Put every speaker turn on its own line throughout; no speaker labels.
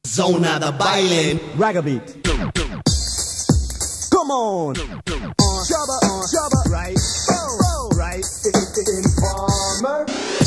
Zona da baile.
Ragga beat. Come on. Shabba, right. Oh, right. Informer.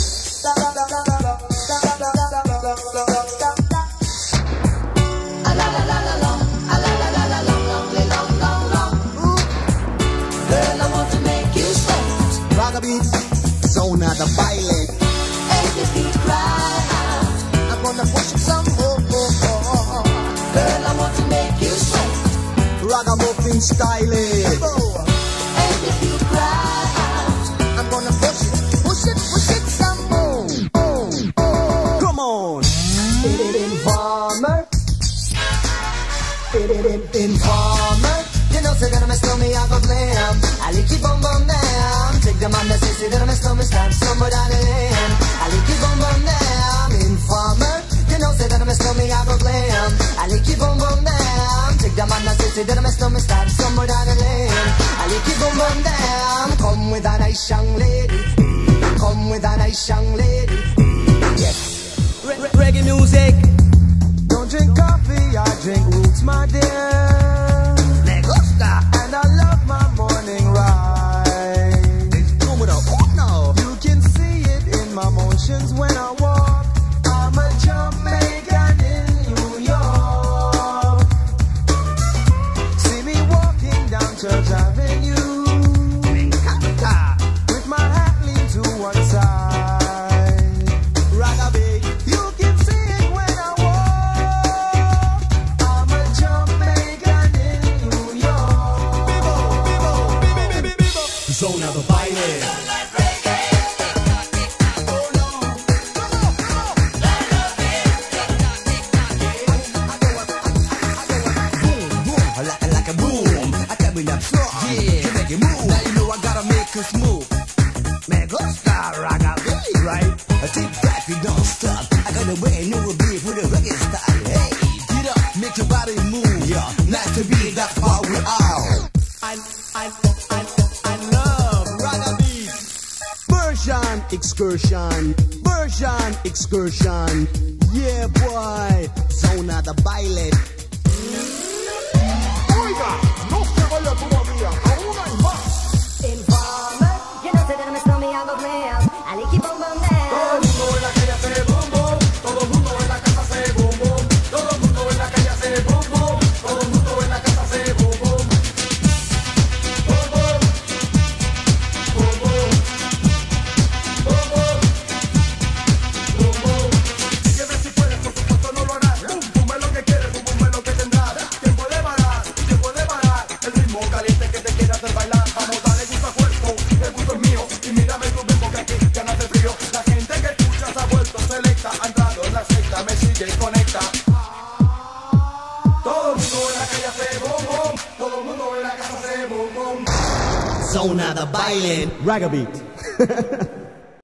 Girl, I want to make you sweat.
Ragga beat. Zona da baile.
And if you cry out, I'm gonna push it some more. Girl, I want to make you sweat.
Ragamuffin style.
And if you cry out, I'm gonna push it some more.
Come on.
Informer.
Informer, you know, say that I'm a stormy, I go blam. I like you bum bum down. Take the man that say that I'm a stormy, stab somewhere down the lane. I like you bum bum down. Informer, you know, say that I'm a stormy, I go blam. I like you bum bum down. Take the man that say that I'm a stormy, stab somewhere down the lane. I like you bum bum down. Come with a nice young lady. Come with a nice young lady. Yes.
Reggae music. Don't drink coffee, I drink roots, my dear.
Me gusta.
And I love my morning ride. You can see it in my motions when I walk. I'm a Jamaican in New York. See me walking down Church Avenue with my hat leaned to one side. Ragga beat. You can see it when I walk. I'm a Jamaican in New York.
Zona da baile.
Like a boom, I come in up strong, yeah, to make it move. Now you know I gotta make us move. Me gusta ragga beat, right? A tick back, we don't stop. I got a way new beat with a reggae style. Hey, get up, make your body move, yeah. Nice to be, that's how we are.
I love ragga beat. Version excursion. Yeah, boy.
Zona da baile.
Informer, you know, say that I'm a stormy, I go blam. I like you bum bum down.
Zona da baile.
Ragga beat.